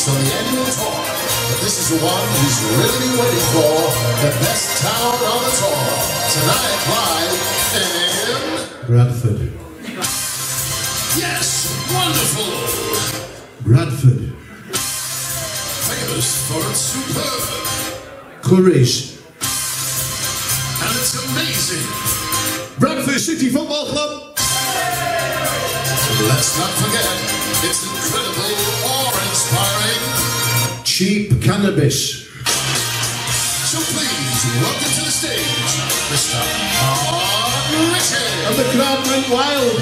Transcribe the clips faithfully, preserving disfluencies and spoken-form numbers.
dates on the annual tour, but this is the one he's really been waiting for, the best town on the tour. Tonight, live in... Bradford. Yes, wonderful! Bradford. Famous for its superb. Curries. And it's amazing. Bradford City Football Club. Let's not forget, it's incredible, awe-inspiring. Cheap cannabis. So please, welcome to the stage, Mister Mark Ritchie. And the crowd went wild.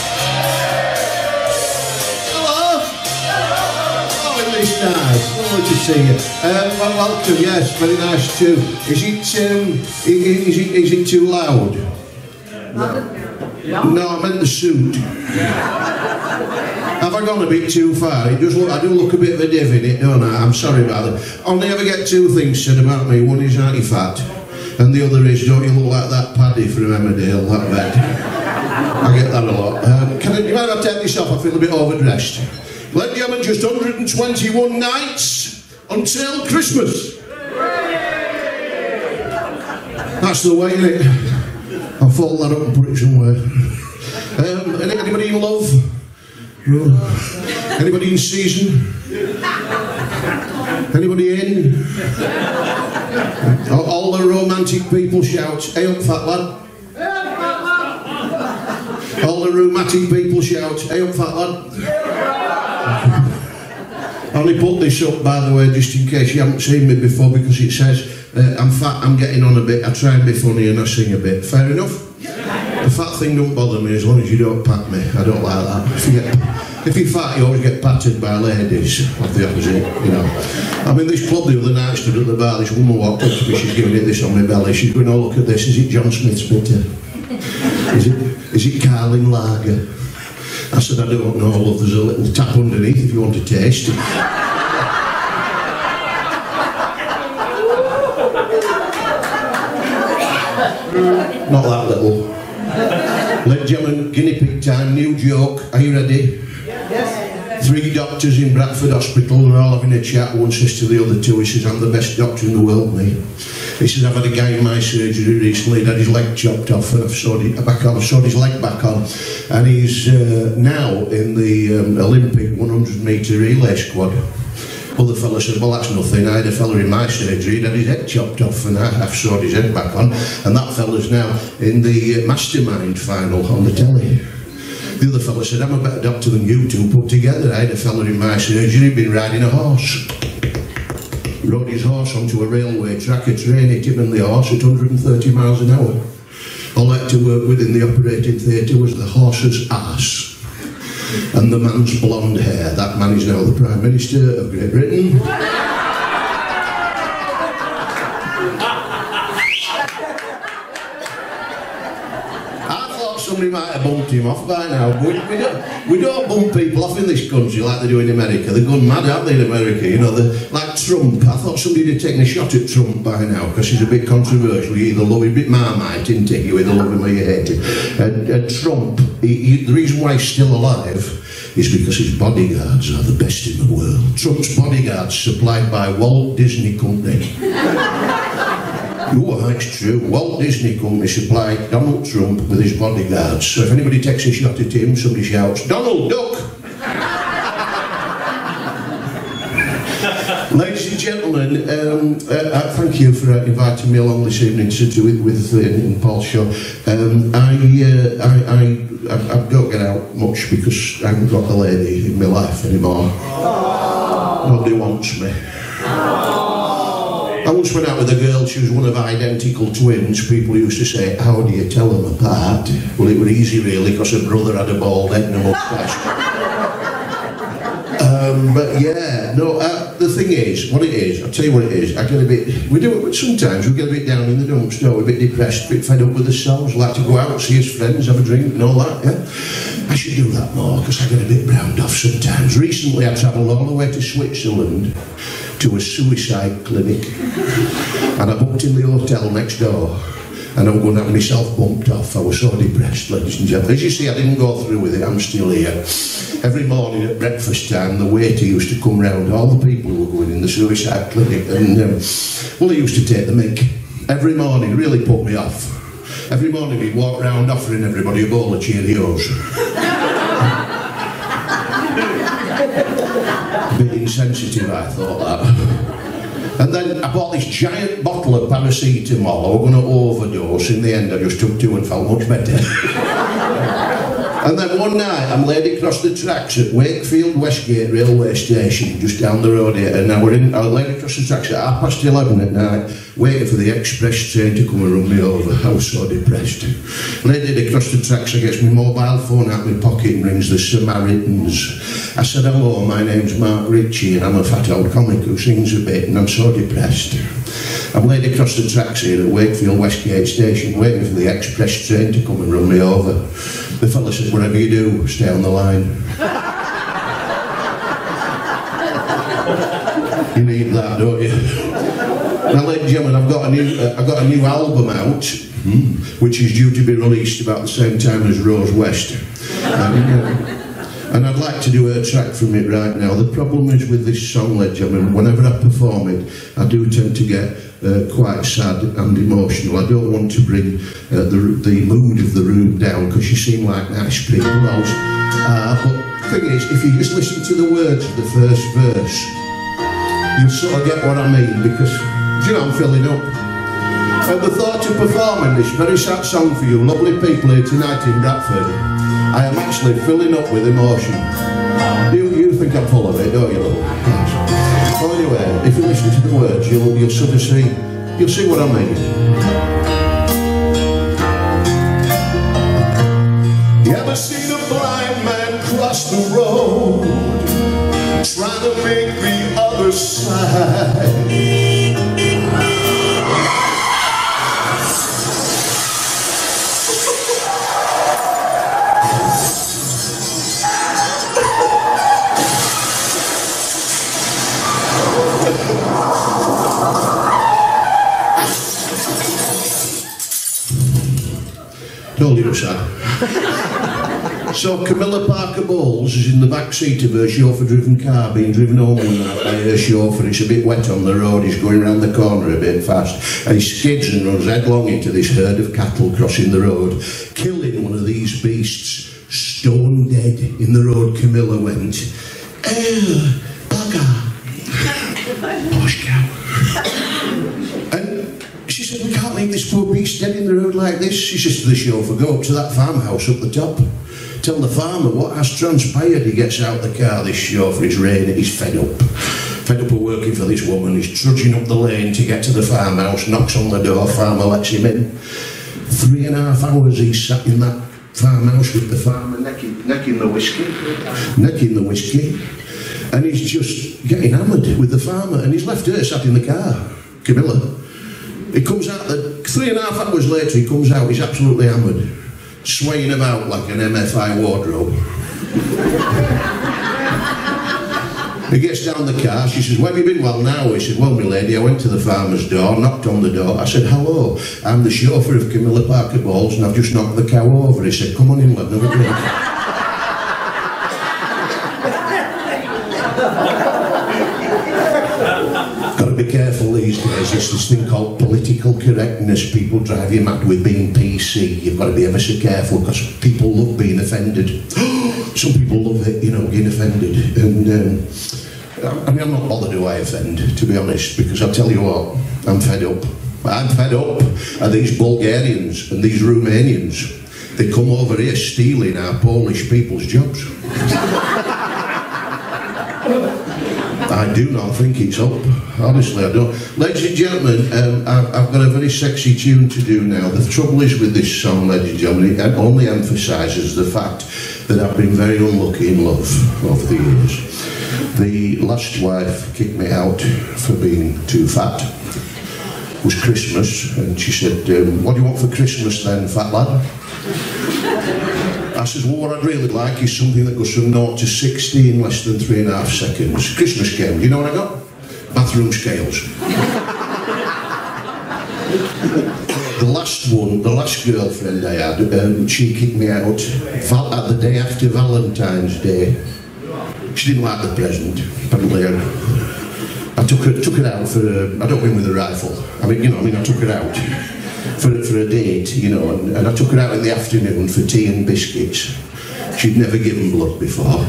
Hello. Oh, it is nice. Lovely to see you. Um, well, welcome. Yes, very nice too. Is it um, is it is it too loud? No, no I meant the suit. Have I gone a bit too far? It does look, I do look a bit of a div in it, don't I? I'm sorry about that. Only ever get two things said about me. One is aren't you fat? And the other is, don't you look like that Paddy from Emmerdale, that bed? I get that a lot. Um, can I, do you mind if I take this off? I feel a bit overdressed. Ladies and gentlemen, just one hundred twenty-one nights until Christmas. That's the way, isn't it? I'll fold that up and put it somewhere. Um, anybody in love? No. Anybody in season? Anybody in? All, all the romantic people shout, hey up fat lad. All the rheumatic people shout, hey up fat lad. I only put this up, by the way, just in case you haven't seen me before, because it says uh, I'm fat, I'm getting on a bit, I try and be funny and I sing a bit. Fair enough? The fat thing don't bother me as long as you don't pat me. I don't like that. If, you get, if you're fat, you always get patted by ladies. Of the opposite, you know. I'm in this club the other night, stood at the bar, this woman walked up to me, she's giving it this on my belly. She's going, oh look at this, is it John Smith's bitter? Is it, is it Carling Lager? I said, I don't know, love, there's a little tap underneath if you want to taste it. Not that little. Ladies and gentlemen, guinea pig time, new joke. Are you ready? Yes. Three doctors in Bradford Hospital are all having a chat. One says to the other two, he says, I'm the best doctor in the world, mate. He says, I've had a guy in my surgery recently, he'd had his leg chopped off and I've sewed it back on, I've sewed his leg back on. And he's uh, now in the um, Olympic one hundred metre relay squad. Other fella says, well that's nothing, I had a fella in my surgery, he'd had his head chopped off and I've sewed his head back on, and that fella's now in the uh, mastermind final on the telly. The other fella said, I'm a better doctor than you two put together. I had a fella in my surgery, he'd been riding a horse. Rode his horse onto a railway track, a train hit him and the horse at one hundred thirty miles an hour. All I had to work with in the operating theatre was the horse's arse. And the man's blonde hair. That man is now the Prime Minister of Great Britain. I thought somebody might have bumped him off by now, but we, we, don't, we don't bump people off in this country like they do in America. They're gone mad, aren't they, in America? You know, like Trump. I thought somebody had taken a shot at Trump by now, because he's a bit controversial. You either love him, a bit Marmite, isn't he? You either love him or you hate him. And, and Trump, he, he, the reason why he's still alive is because his bodyguards are the best in the world. Trump's bodyguards supplied by Walt Disney Company. Oh, that's true. Walt Disney Company supplied Donald Trump with his bodyguards. So if anybody takes a shot at him, somebody shouts, Donald, duck! Ladies and gentlemen, um, uh, uh, thank you for uh, inviting me along this evening to do it with uh, in Paul's show. Um, I, uh, I, I, I, I don't get out much because I haven't got a lady in my life anymore. Aww. Nobody wants me. Aww. I once went out with a girl, she was one of identical twins. People used to say, how do you tell them apart? Well, it was easy really, because her brother had a bald head and a moustache. Um, but yeah, no, uh, the thing is, what it is, I'll tell you what it is, I get a bit, we do it, sometimes we get a bit down in the dumps, no, we're a bit depressed, a bit fed up with ourselves, like to go out, see his friends, have a drink and all that, yeah? I should do that more, because I get a bit browned off sometimes. Recently I travelled all the way to Switzerland to a suicide clinic, and I booked in the hotel next door, and I'm going to have myself bumped off. I was so depressed, ladies and gentlemen. As you see, I didn't go through with it, I'm still here. Every morning at breakfast time, the waiter used to come round, all the people who were going in the suicide clinic, and um, well, he used to take the mick. Every morning, really put me off. Every morning he'd walk round offering everybody a bowl of Cheerios. A bit insensitive, I thought that. And then I bought this giant bottle of paracetamol. I was going to overdose. In the end, I just took two and felt much better. And then one night, I'm laid across the tracks at Wakefield Westgate Railway Station, just down the road here. And I was in, I was laid across the tracks at half past eleven at night, waiting for the express train to come and run me over. I was so depressed. Laid across the tracks, I get my mobile phone out of my pocket and rings the Samaritans. I said, hello, my name's Mark Ritchie, and I'm a fat old comic who sings a bit, and I'm so depressed. I'm laid across the tracks here at Wakefield Westgate Station, waiting for the express train to come and run me over. The fella says, whatever you do, stay on the line. You need that, don't you? Now, ladies and gentlemen, I've got a new, uh, I've got a new album out, hmm, which is due to be released about the same time as Rose West. Um, uh, And I'd like to do a track from it right now. The problem is with this song, ladies and gentlemen, whenever I perform it, I do tend to get uh, quite sad and emotional. I don't want to bring uh, the, the mood of the room down, because you seem like nice people. Uh, but the thing is, if you just listen to the words of the first verse, you'll sort of get what I mean, because, you know, I'm filling up. And the thought of performing this very sad song for you lovely people here tonight in Bradford, I am actually filling up with emotion. You, you think I'm full of it, don't you, love? Yes. Well, anyway, if you listen to the words, you'll, you'll sort of see, you'll see what I mean. You ever seen a blind man cross the road, trying to make the other side? Told you sad. So Camilla Parker Bowles is in the back seat of her chauffeur-driven car, being driven home one night by her chauffeur. It's a bit wet on the road, he's going round the corner a bit fast, and he skids and runs headlong into this herd of cattle crossing the road, killing one of these beasts. Stone dead in the road, Camilla went, "Eh, bugger." Posh cow. And she said, we can't leave this poor beast dead in the road like this. She says to the chauffeur, go up to that farmhouse up the top. Tell the farmer what has transpired. He gets out the car, this chauffeur is raining, he's fed up. Fed up of working for this woman, he's trudging up the lane to get to the farmhouse, knocks on the door, farmer lets him in. Three and a half hours he's sat in that farmhouse with the farmer necking, necking the whiskey, necking the whiskey. And he's just getting hammered with the farmer, and he's left her sat in the car, Camilla. He comes out, the, three and a half hours later he comes out, he's absolutely hammered, swaying about like an M F I wardrobe. He gets down the car, she says, where have you been? Well, now, he said, well, my lady, I went to the farmer's door, knocked on the door, I said, hello, I'm the chauffeur of Camilla Parker Bowles and I've just knocked the cow over. He said, come on in, lad, have a drink. Be careful these days, there's this thing called political correctness. People drive you mad with being P C. You've got to be ever so careful because people love being offended. Some people love it, you know, being offended. And um, I mean, I'm not bothered who I offend, to be honest, because I'll tell you what, I'm fed up. I'm fed up of these Bulgarians and these Romanians. They come over here stealing our Polish people's jobs. I do not think it's up. Honestly, I don't. Ladies and gentlemen, um, I've, I've got a very sexy tune to do now. The trouble is with this song, ladies and gentlemen, it only emphasises the fact that I've been very unlucky in love over the years. The last wife kicked me out for being too fat. It was Christmas, and she said, um, what do you want for Christmas then, fat lad? I says, well, what I'd really like is something that goes from naught to sixty in less than three and a half seconds. Christmas game. Do you know what I got? Bathroom scales. the last one, the last girlfriend I had, um, she kicked me out val at the day after Valentine's Day. She didn't like the present, apparently. I, I took her, took her out for a, I don't mean with a rifle. I mean, you know, I mean, I took her out for, for a date, you know, and, and I took her out in the afternoon for tea and biscuits. She'd never given blood before.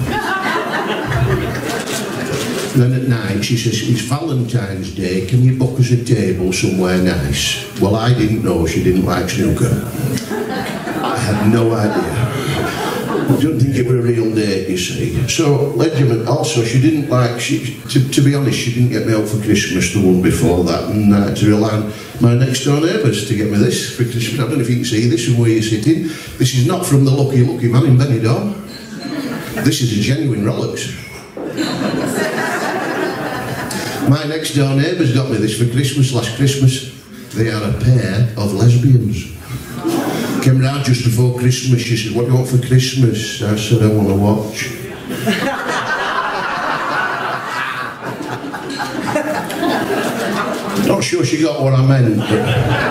Then at night she says, it's Valentine's Day, can you book us a table somewhere nice? Well, I didn't know she didn't like snooker. I had no idea. I don't think it was a real date, you see. So, Legiment, also, she didn't like, she, to, to be honest, she didn't get me out for Christmas, the one before that, and I had to rely on my next door neighbours to get me this for Christmas. I don't know if you can see this from where you're sitting. This is not from the Lucky Lucky Man in Benidorm. This is a genuine Rolex. My next door neighbours got me this for Christmas last Christmas. They are a pair of lesbians. Came round just before Christmas. She said, what do you want for Christmas? I said, I want to watch. Not sure she got what I meant, but,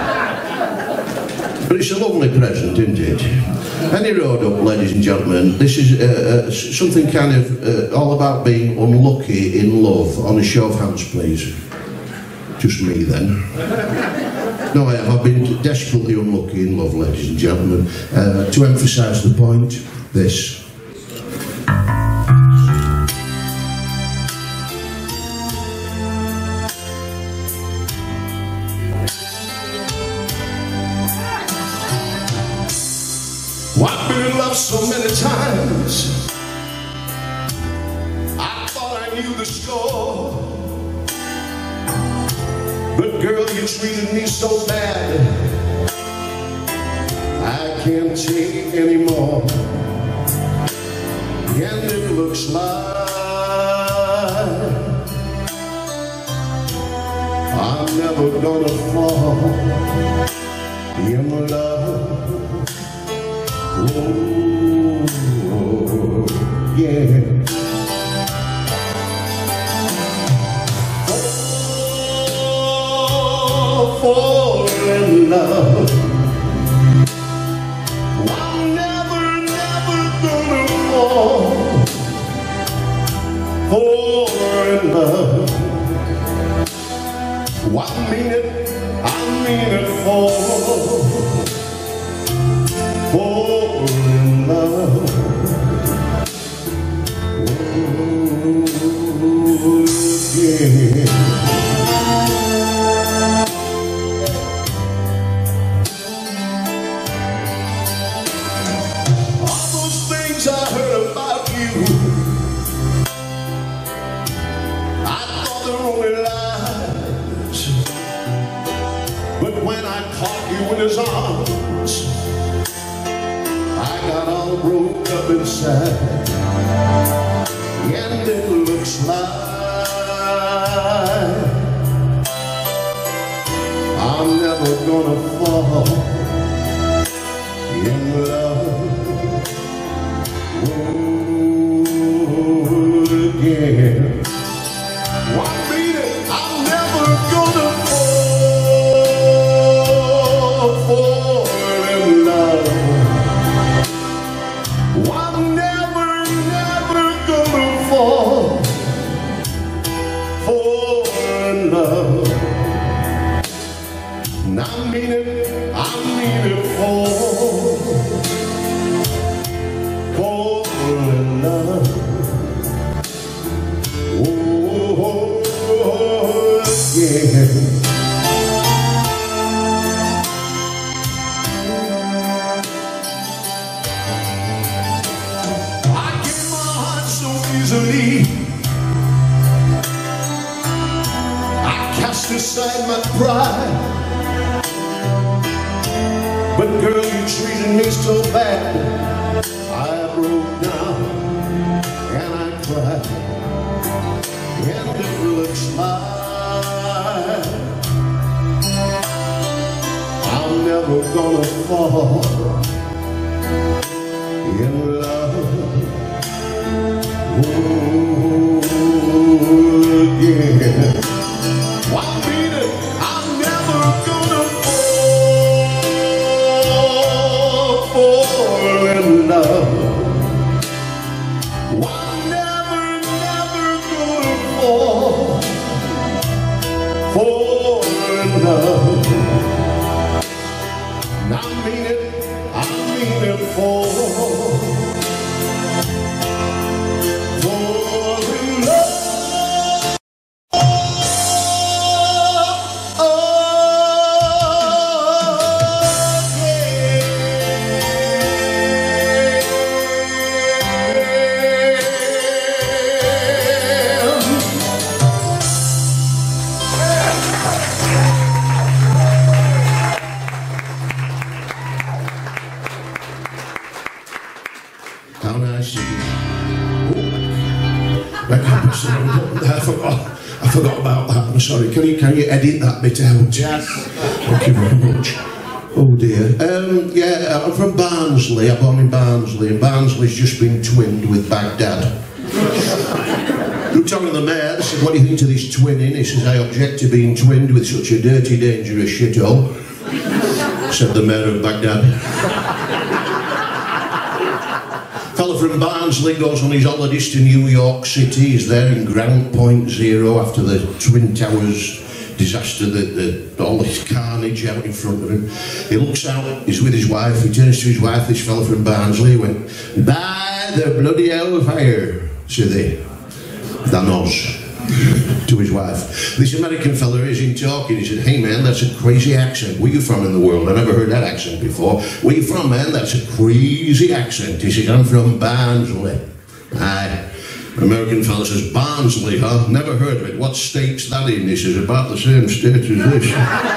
but it's a lovely present, isn't it? Any road up, ladies and gentlemen. This is uh, uh, something kind of uh, all about being unlucky in love. On a show of hands, please. Just me, then. No, I have. I've been desperately unlucky in love, ladies and gentlemen. Uh, to emphasise the point, this. I've been in love so many times, I thought I knew the score. But girl, you treated me so bad, I can't take anymore. And it looks like I'm never gonna fall in love. Oh, yeah. Oh, fall in love. I'm never, never gonna fall. Fall in love. I mean it, I mean it, fall. Fall in love. Oh, yeah. All those things I heard about you, I thought they were only lies. But when I caught you in his arms, I got all broke up inside. And it looks like I'm never gonna fall in love again. I mean it, I'm never gonna fall, fall in love. I'm never, never gonna fall, fall in love. And I mean it, I mean it, fall, fall in love. Oh, yeah. Easily, I cast aside my pride. But girl, you treated me so bad, I broke down and I cried. And it looks like I'm never gonna fall in love. Oh, yeah. I mean it, I'm never gonna fall. for love. And I mean it, I mean it for, for love. How nice it is. I forgot, I forgot about that. I'm sorry. Can you can you edit that bit out? Yes. Thank you very much. Oh dear. Um, yeah, I'm from Barnsley. I'm born in Barnsley, and Barnsley's just been twinned with Baghdad. Looked on to the mayor, said, "What do you think to this twinning?" He says, "I object to being twinned with such a dirty, dangerous shithole," said the mayor of Baghdad. Fella from Barnsley goes on his holidays to New York City. He's there in Ground Point Zero after the Twin Towers disaster, the, the, all this carnage out in front of him. He looks out, he's with his wife, he turns to his wife, this fella from Barnsley, he went, "By the bloody hellfire," said they. Thanos. To his wife. This American fella is in talking. He said, "Hey man, that's a crazy accent. Where you from in the world? I never heard that accent before. Where you from, man? That's a crazy accent." He said, "I'm from Barnsley." Aye. American fella says, "Barnsley, huh? Never heard of it. What state's that in?" He says, "About the same state as this."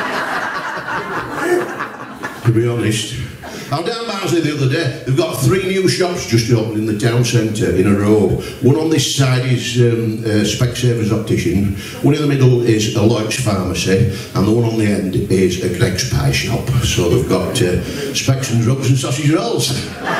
To be honest. I'm down Barnsley the other day. They've got three new shops just opened in the town centre in a row. One on this side is um, uh, Specsavers Optician, one in the middle is a Lloyd's Pharmacy, and the one on the end is a Greg's Pie Shop. So they've got uh, specs and drugs and sausage rolls.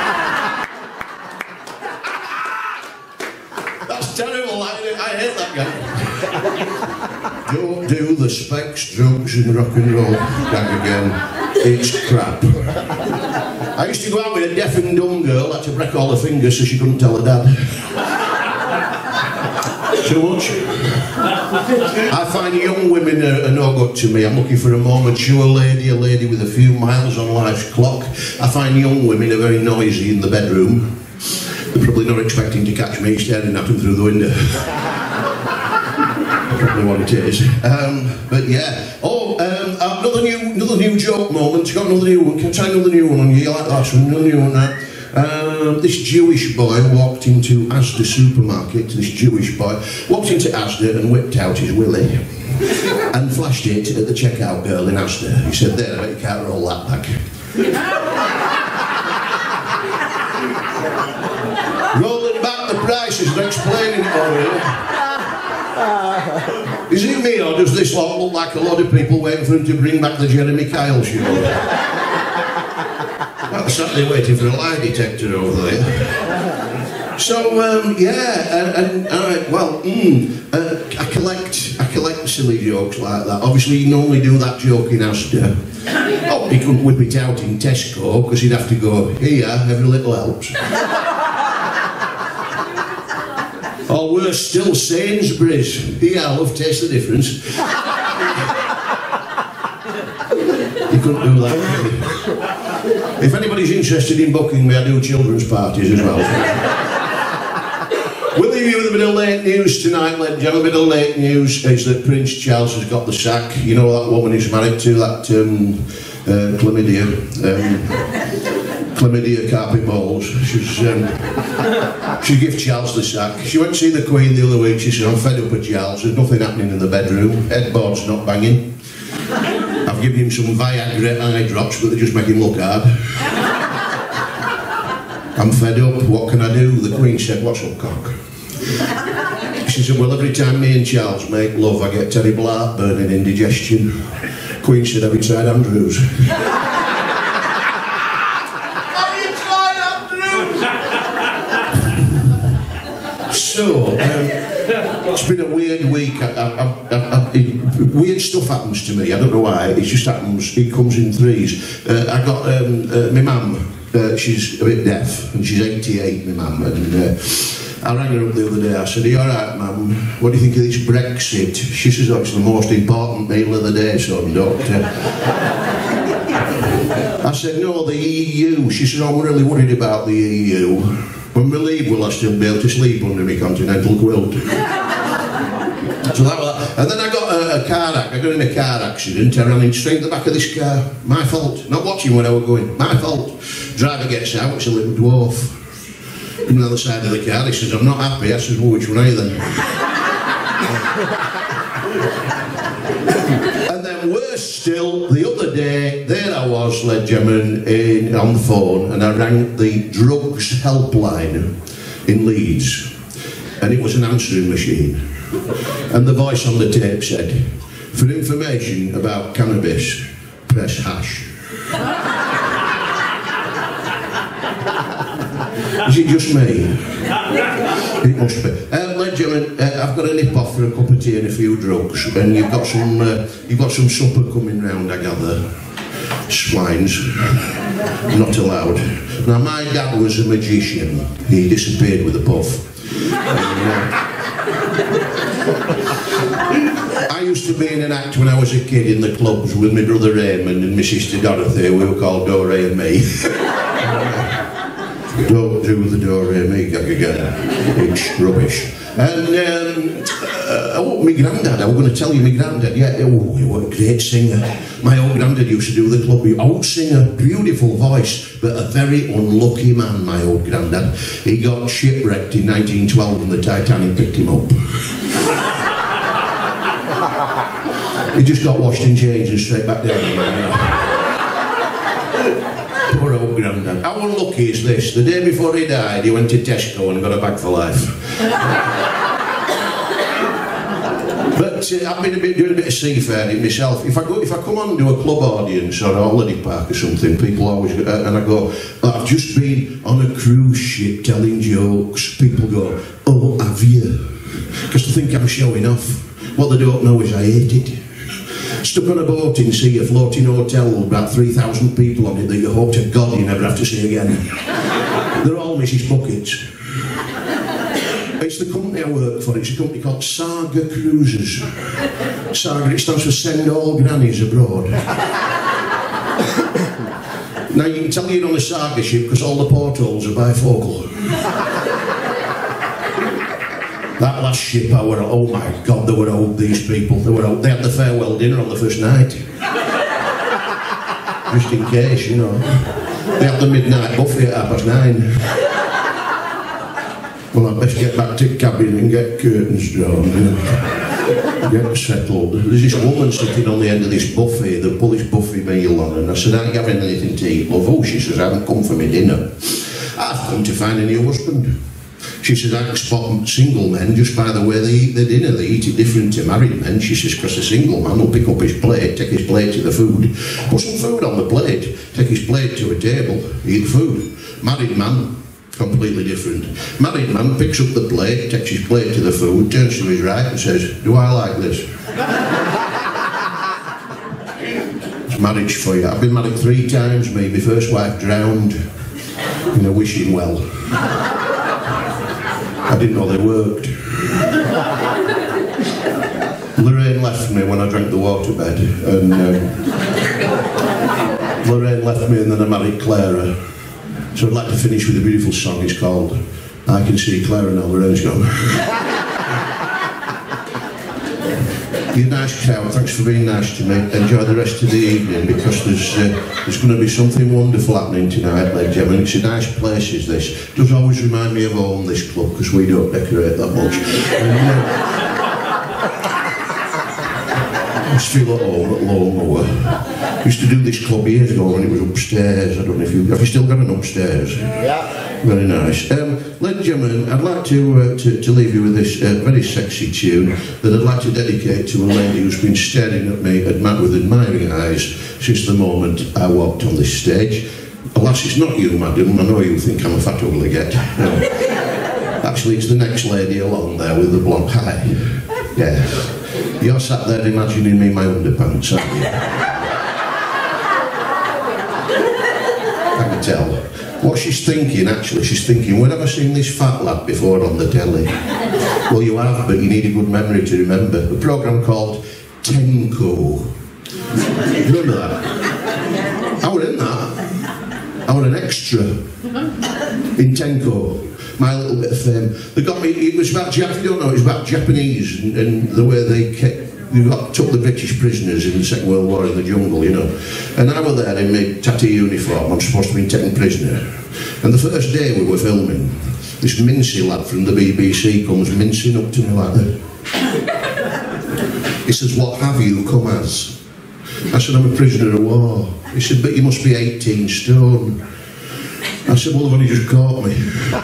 That's terrible, I, I hate that guy. Don't do the specs, drugs and rock and roll gag again. It's crap. I used to go out with a deaf and dumb girl, had to break all her fingers so she couldn't tell her dad. Too much? I find young women are, are no good to me. I'm looking for a more mature lady, a lady with a few miles on life's clock. I find young women are very noisy in the bedroom. They're probably not expecting to catch me staring at them through the window. Probably what it is. Um, but yeah. Oh, um, another new, another new joke moment. Got another new one. Can I try another new one on you? You like that one? Another new one. Now. Um, this Jewish boy walked into Asda supermarket. This Jewish boy walked into Asda and whipped out his willy and flashed it at the checkout girl in Asda. He said, "There, I bet you can't roll that back." Rolling back the prices and explaining it all here. Is it me, or does this lot look like a lot of people waiting for him to bring back the Jeremy Kyle show? I'm certainly waiting for a lie detector over there. So, um, yeah, and, and uh, well, mm, uh, I collect, I collect silly jokes like that. Obviously, you normally do that joke in Asda. Oh, he couldn't whip it out in Tesco because he'd have to go, "Here, every little helps." Or worse still, Sainsbury's. Yeah, I love Taste the Difference. You couldn't do that, really. If anybody's interested in booking me, I do children's parties as well. We'll leave you with a bit of late news tonight, ladies and gentlemen. A bit of late news is that Prince Charles has got the sack. You know that woman he's married to, that um, uh, chlamydia. Um, Chlamydia carpet balls. She's um, she gave Charles the sack. She went to see the Queen the other week. She said, "I'm fed up with Charles. There's nothing happening in the bedroom. Headboard's not banging. I've given him some Viagra eye drops, but they just make him look hard. I'm fed up. What can I do?" The Queen said, "What's up, cock?" She said, "Well, every time me and Charles make love, I get terrible heartburn and indigestion." Queen said, "Have you tried Andrews?" So, um, it's been a weird week. I, I, I, I, it, weird stuff happens to me. I don't know why. It just happens. It comes in threes. Uh, I got um, uh, my mum. Uh, she's a bit deaf, and she's eighty-eight. My mum, and uh, I rang her up the other day, I said, are you alright, ma'am? What do you think of this Brexit? She says, oh, it's the most important meal of the day, son, doctor. I said, no, the E U. She said, oh, I'm really worried about the E U. When we leave, will I still be able to sleep under my continental quilt? So that was that. And then I got a, a car accident. I got in a car accident. I ran in straight in the back of this car. My fault. Not watching where I was going. My fault. Driver gets out. It's a little dwarf. On the other side of the car. He says, I'm not happy. I says, well, which one are you then? And then worse still, the other day, there I was, ladies and gentlemen, in, on the phone, and I rang the drugs helpline in Leeds. And it was an answering machine. And the voice on the tape said, for information about cannabis, press hash. Is it just me? It must be. Uh, ladies and gentlemen, uh, I've got a nip off for a cup of tea and a few drugs, and you've got some, uh, you've got some supper coming round, I gather. Swines, not allowed. Now, my dad was a magician. He disappeared with a puff. And, uh, I used to be in an act when I was a kid in the clubs with my brother Raymond and my sister Dorothy. We were called Dore and me. Don't do the Dore and me gag again. It's rubbish. And um, uh, oh, my granddad, I was going to tell you, my granddad, yeah, oh, he was a great singer. My old granddad used to do the club, old singer, beautiful voice, but a very unlucky man, my old granddad. He got shipwrecked in nineteen twelve and the Titanic picked him up. He just got washed and changed and straight back down again. Poor old granddad. How unlucky is this? The day before he died, he went to Tesco and got a bag for life. But uh, I've been a bit, doing a bit of seafaring myself. If I go, if I come on to a club audience or a holiday park or something, people always go, uh, and I go, oh, I've just been on a cruise ship telling jokes. People go, oh, have you? Because they think I'm showing off. What they don't know is I hate it. Stuck on a boat in sea, a floating hotel, about three thousand people on it that you hope to God you never have to see again. They're all Missus Buckets. It's the company I work for, it's a company called Saga Cruises. Saga, it stands for Send All Grannies Abroad. Now you can tell you're on a Saga ship because all the portholes are bifocal. That last ship I were, oh my God, they were old, these people. They were old. They had the farewell dinner on the first night. Just in case, you know. They had the midnight buffet at half past nine. Well, I'd best get back to the cabin and get curtains drawn and get settled. There's this woman sitting on the end of this buffet, they pull this buffet meal on, and I said, aren't you having anything to eat, love? Oh, she says, I haven't come for my dinner. I've come to find a new husband. She says, I can spot single men just by the way they eat their dinner. They eat it different to married men. She says, because a single man will pick up his plate, take his plate to the food, put some food on the plate, take his plate to a table, eat food. Married man, completely different. Married man picks up the plate, takes his plate to the food, turns to his right and says, do I like this? It's marriage for you. I've been married three times, me. My first wife drowned in a wishing well. I didn't know they worked. Lorraine left me when I drank the waterbed, and um, Lorraine left me and then I married Clara. So I'd like to finish with a beautiful song. It's called I Can See Clara Now, Lorraine's Gone. You're a nice crowd, thanks for being nice to me. Enjoy the rest of the evening because there's uh, there's going to be something londonful happening tonight, ladies and gentlemen. It's a nice place, is this. It does always remind me of home, this club, because we don't decorate that much. And, uh, I just feel at home at Lower. I used to do this club years ago when it was upstairs. I don't know if you... Have you still got an upstairs? Yeah. Very nice. Um, ladies and gentlemen, I'd like to, uh, to, to leave you with this uh, very sexy tune that I'd like to dedicate to a lady who's been staring at me with admiring eyes since the moment I walked on this stage. Alas, it's not you, madam. I know you think I'm a fat ugly get. No. Actually, it's the next lady along there with the blonde. Hi. Yeah. You're sat there imagining me in my underpants, aren't you? I can tell. What she's thinking, actually, she's thinking, where have I seen this fat lad before on the telly? Well, you have, but you need a good memory to remember. A programme called Tenko. Remember that? I were in that. I were an extra in Tenko. My little bit of fame. They got me, it was about, if you don't know, it was about Japanese and, and the way they kept, they got, took the British prisoners in the Second World War in the jungle, you know. And I was there in my tatty uniform, I'm supposed to be taken prisoner. And the first day we were filming, this mincy lad from the B B C comes mincing up to me like that. He says, what have you come as? I said, I'm a prisoner of war. He said, but you must be eighteen stone. I said, well, they've only just caught me.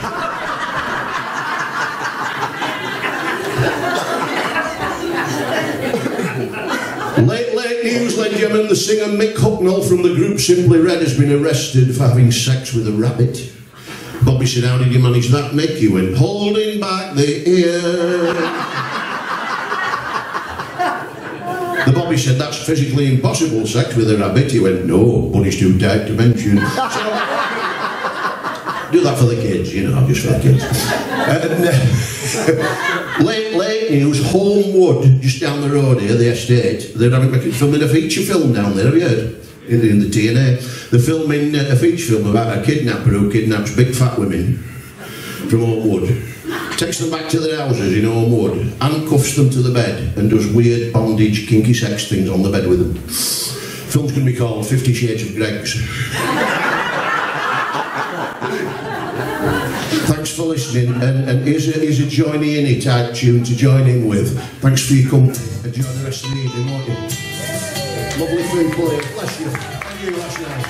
Late, late news, ladies and gentlemen, the singer Mick Hucknall from the group Simply Red has been arrested for having sex with a rabbit. Bobby said, how did you manage that, Mick? He went, holding back the ear. The Bobby said, that's physically impossible, sex with a rabbit. He went, no, but he's too dead to mention. So, do that for the kids, you know, just for the kids. And, uh, late, late news, Homewood, just down the road here, the estate, they're having, filming a feature film down there, have you heard? In, in the T N A. They're filming uh, a feature film about a kidnapper who kidnaps big fat women from Homewood. Takes them back to their houses in Homewood, handcuffs them to the bed, and does weird bondage, kinky sex things on the bed with them. Film's going to be called Fifty Shades of Greg's. Thanks for listening, and, and here's, a, here's a joiny in it type tune to join in with. Thanks for your company. Enjoy the rest of the evening, won't you? Lovely food play. Bless you. Thank you last night.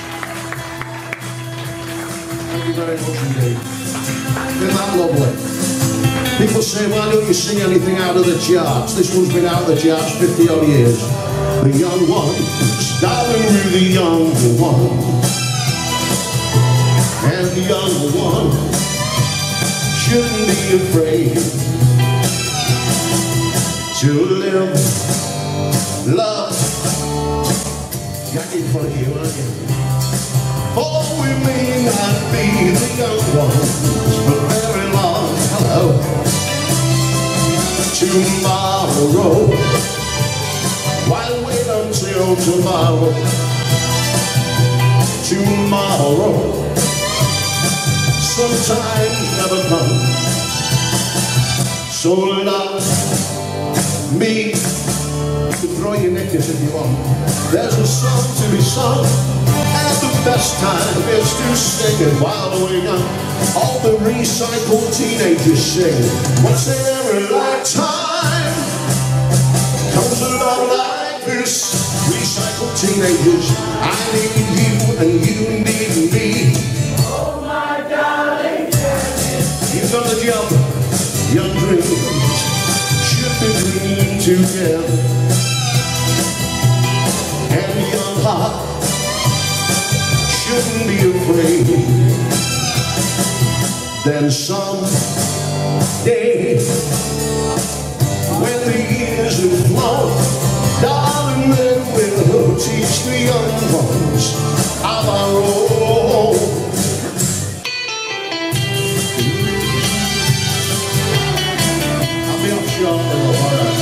Thank you very much indeed. Isn't that lovely? People say, why don't you sing anything out of the charts? This one's been out of the charts fifty odd years. The young one, starting with the young one. And the young one shouldn't be afraid to live, love. Got in front of you, aren't you? For we may not be the young ones for very long. Hello. Tomorrow, why wait until tomorrow? Tomorrow sometimes never comes. So love me. You can throw your necklace if you want. There's a song to be sung, and the best time is to sing it while we're young. All the recycled teenagers sing. Once in every lifetime comes along like this. Recycled teenagers, I need you and you need me. Oh my darling, you've got the job. Young dreams should be dreamed together, and young heart shouldn't be afraid. Then someday, when the years have flown, darling, then we'll teach the young ones of our own. I'll be offshore now, alright.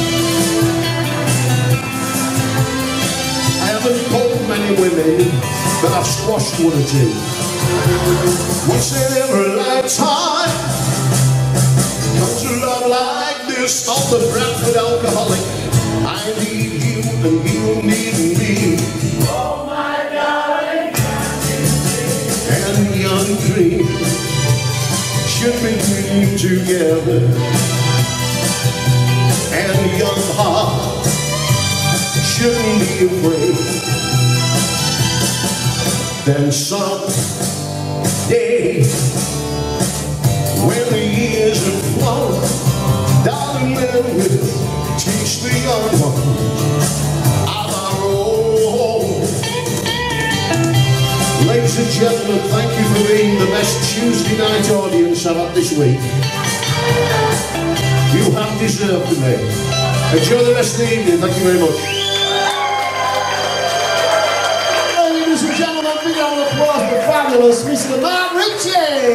I haven't pulled many women, but I've squashed one or two. Once in every lifetime comes a love like this. All the Bradford alcoholic, I need you and you need me. Oh my darling, and young dreams should be dreamed together, and young heart shouldn't be afraid. Then someday, when the years have flown, darling, then we'll teach the young ones of our own. Ladies and gentlemen, thank you for being the best Tuesday night audience I've had this week. You have deserved me. Enjoy the rest of the evening. Thank you very much. Ladies and gentlemen, big round of applause for fabulous Mister Mark Ritchie.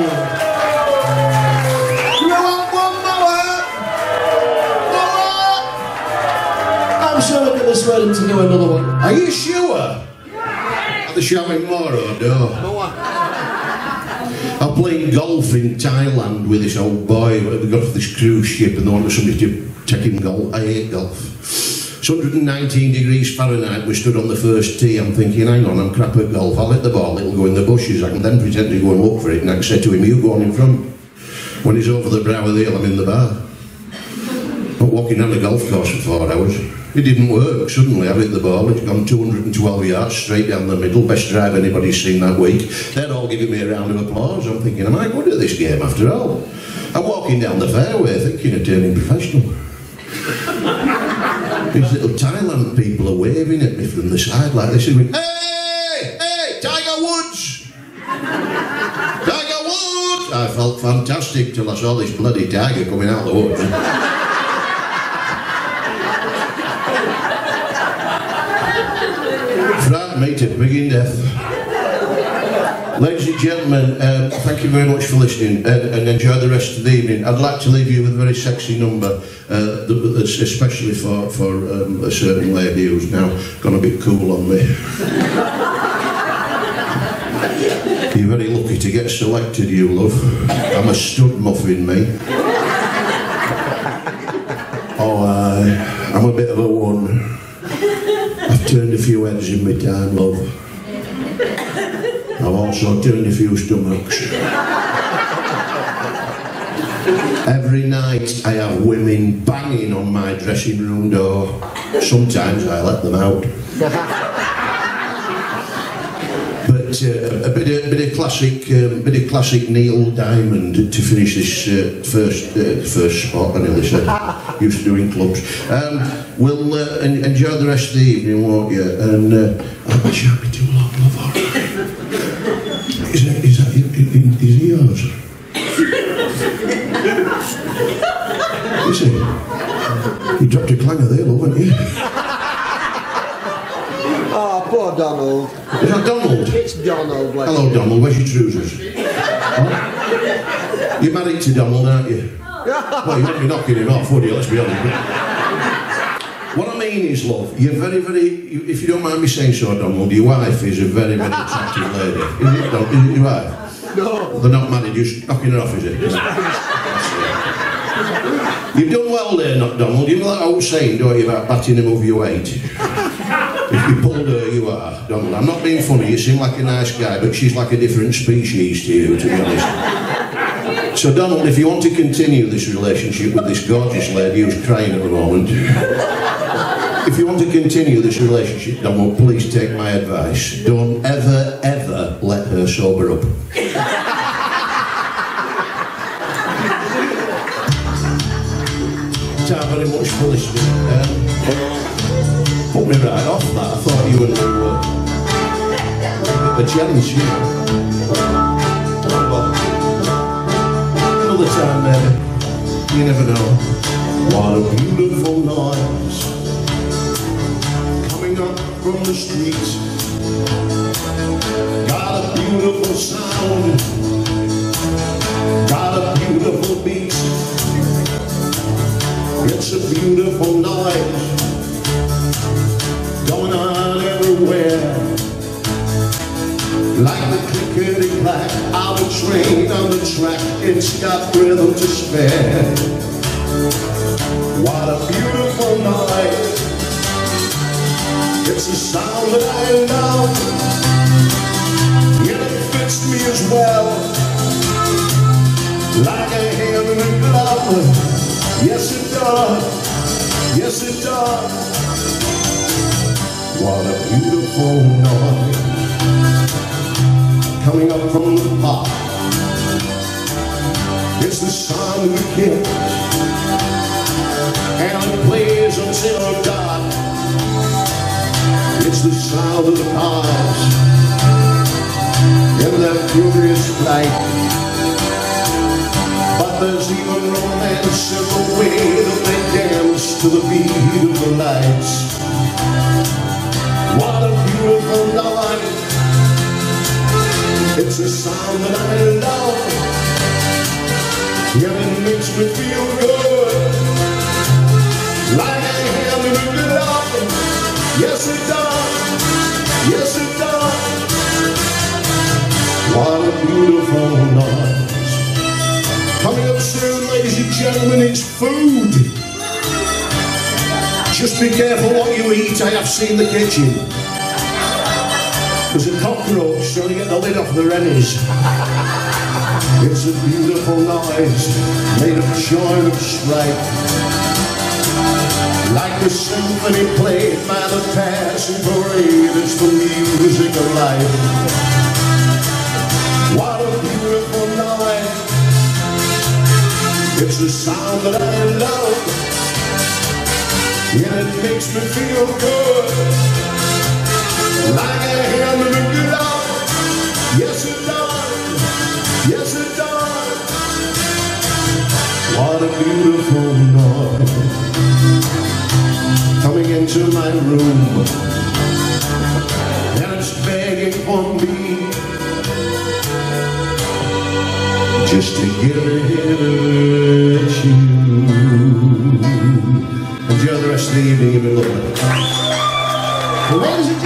You want one more? More? I'm sure we can persuade him to do another one. Are you sure? Are they showing more or no? I'm playing golf in Thailand with this old boy. We got off this cruise ship and they wanted somebody to take him golf. I hate golf. It's one hundred nineteen degrees Fahrenheit. We stood on the first tee. I'm thinking, hang on, I'm crap at golf. I'll hit the ball, it'll go in the bushes. I can then pretend to go and look for it. And I can say to him, you go on in front. When he's over the brow of the hill, I'm in the bar. Not walking down the golf course for four hours. It didn't work. Suddenly I hit the ball. It's gone two hundred twelve yards straight down the middle. Best drive anybody's seen that week. They're all giving me a round of applause. I'm thinking, am I good at this game after all? I'm walking down the fairway thinking of turning professional. These little Thailand people are waving at me from the side like this. Going, hey, hey, Tiger Woods! Tiger Woods! I felt fantastic till I saw this bloody tiger coming out of the woods. Frightened me to begin death. Ladies and gentlemen, um, thank you very much for listening and, and enjoy the rest of the evening. I'd like to leave you with a very sexy number, uh, that's especially for, for um, a certain lady who's now gone a bit cool on me. You're very lucky to get selected, you love. I'm a stud muffin, me. Oh, uh, I'm a bit of a one. I've turned a few heads in my time, love. I've also turned a few stomachs. Every night I have women banging on my dressing room door. Sometimes I let them out. But uh, a bit of, bit of classic, um, bit of classic Neil Diamond to finish this uh, first uh, first spot. I nearly said. Used to doing clubs. Um, we'll uh, en enjoy the rest of the evening, won't you? And uh, I shan't be too long, love. Is that, is that, is, is he yours? Is he? You dropped a clanger there, love, haven't you? Oh, poor Donald. Is that Donald? It's Donald. Hello, Donald. Where's your trousers? Huh? You're married to Donald, aren't you? Well, you wouldn't be knocking him off, would you? Let's be honest. What I mean is, love, you're very, very, if you don't mind me saying so, Donald, your wife is a very, very attractive lady. Is it, Donald? Is it your wife? No. They're not married, you're just knocking her off, is it? You've done well there, not Donald. You know that old saying, don't you, about batting him over your weight? If you pulled her, you are, Donald. I'm not being funny, you seem like a nice guy, but she's like a different species to you, to be honest. So, Donald, if you want to continue this relationship with this gorgeous lady who's crying at the moment, if you want to continue this relationship, Donald, please take my advice. Don't ever, ever let her sober up. Thank you very much for listening. Um, put me right off that. I thought you were uh, a challenge, you know. Well, another time, maybe. You never know. What a beautiful noise coming up from the street. Got a beautiful sound. Got a beautiful beat. It's a beautiful noise going on everywhere. Like the clickety clack of a train on the track, it's got rhythm to spare. What a beautiful noise. It's a sound that I love, and it fits me as well, like a hand in a glove. Yes it does, yes it does. What a beautiful noise coming up from the park. It's the sound of the kids, and it plays until dark. It's the sound of the cars in their furious flight. But there's even romance in the way that they dance to the beat of the lights. What a beautiful night. It's a sound that I love, yeah, it makes me feel good, like a hand in a glove. Yes it does, yes it does. What a beautiful noise. Coming up soon, ladies and gentlemen, it's food. Just be careful what you eat, I have seen the kitchen. There's a cockroach trying to get the lid off the rennies. It's a beautiful noise, made of joy and of strife, like the symphony played by the passing parade. It's the music of life. What a beautiful noise. It's a sound that I love, and it makes me feel good, like a hand in a glove. Yes it does, yes it does. What a beautiful noise. Coming into my room, and it's begging for me just to give it a chew. Enjoy the rest of the evening, you've been lovely. Ladies and